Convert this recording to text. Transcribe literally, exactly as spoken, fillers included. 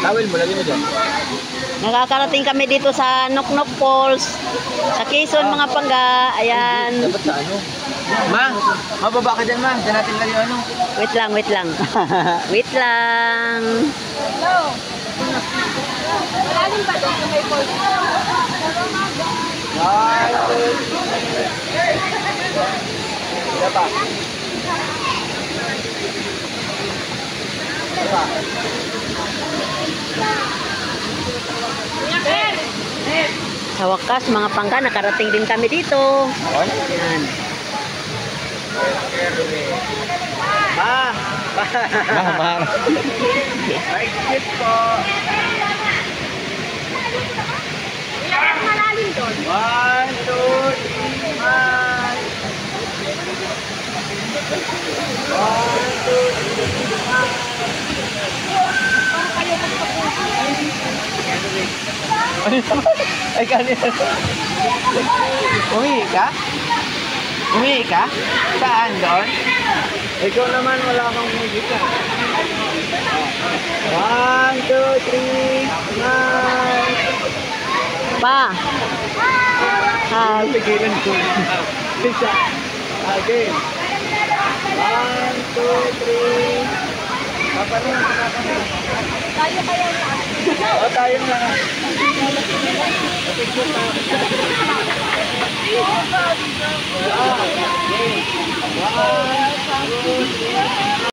Tawel mo, lagyan mo dyan. Nakakarating kami dito sa Noknok Falls, sa Quezon mga pangga. Ayan. Dapat sa ano? Ma, mababa ka dyan ma. Diyan natin lagyan ano. Wait lang, wait lang. Wait lang. Hello. Malalim ba doon sa may falls? One, two, three. Pa. Pa. Sa wakas mga pangga, nakarating din kami dito. Ayan. Ma! Ma, ma. Exit po. Ilan malalim doon? One, two, three, five. One, two, three, five. Ay, kanina. Umihi ka? Umihi ka? Saan doon? Ikaw naman, wala kang musika. One, two, three, nine. Pa. Hi. Pigilan ko. Isa. Again. One, two, three. Papanin, papanin. Tayo kaya na. O, tayo na. One, two, three.